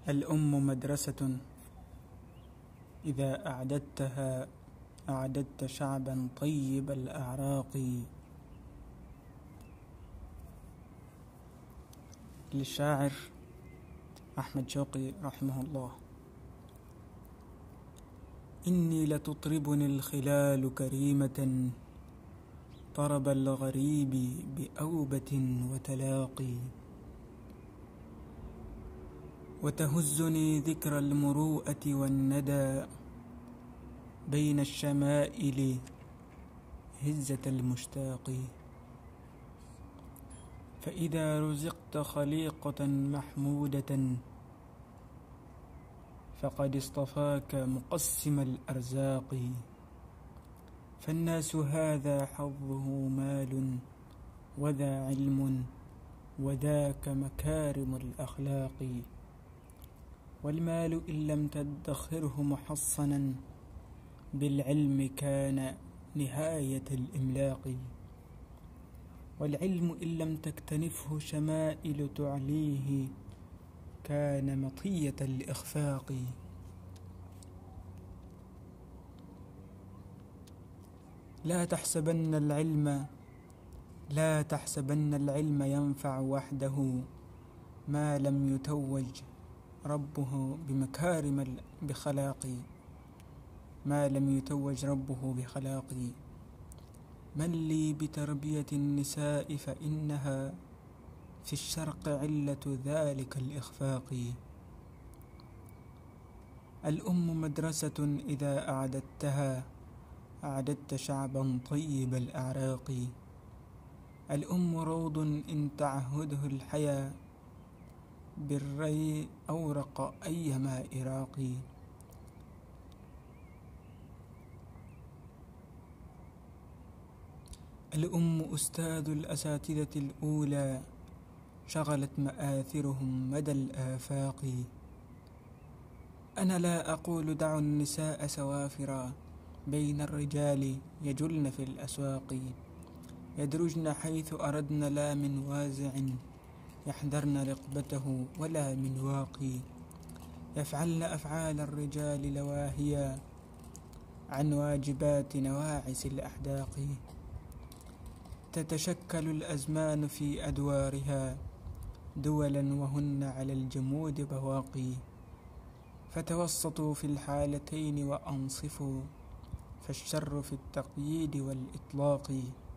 الأم مدرسة إذا أعددتها أعددت شعبا طيب الأعراق. للشاعر أحمد شوقي رحمه الله. إني لتطربني الخلال كريمة طرب الغريب بأوبة وتلاقي، وتهزني ذكرى المروءة والندى بين الشمائل هزة المشتاق. فإذا رزقت خليقة محمودة فقد اصطفاك مقسم الأرزاق. فالناس هذا حظه مال وذا علم وذاك مكارم الأخلاق. والمال إن لم تدخره محصنا بالعلم كان نهاية الإملاق. والعلم إن لم تكتنفه شمائل تعليه كان مطية الإخفاق. لا تحسبن العلم ينفع وحده ما لم يتوج ربه بخلاق. من لي بتربية النساء فإنها في الشرق علة ذلك الإخفاق. الأم مدرسة إذا أعددتها أعددت شعبا طيب الأعراق. الأم روض إن تعهده الحياة بالري أورق أيما إراق. الأم أستاذ الأساتذة الأولى شغلت مآثرهم مدى الآفاق. أنا لا أقول دعوا النساء سوافرا بين الرجال يجلن في الأسواق. يدرجن حيث أردن لا من وازع يحذرن رقبته ولا من واقي. يفعلن أفعال الرجال لواهيا عن واجبات نواعس الأحداق. تتشكل الأزمان في أدوارها دولا وهن على الجمود بواقي. فتوسطوا في الحالتين وأنصفوا فالشر في التقييد والإطلاق.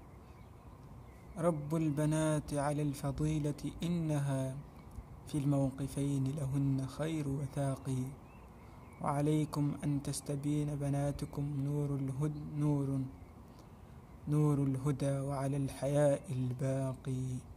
رب البنات على الفضيلة إنها في الموقفين لهن خير وثاق. وعليكم أن تستبين بناتكم نور الهدى وعلى الحياء الباقي.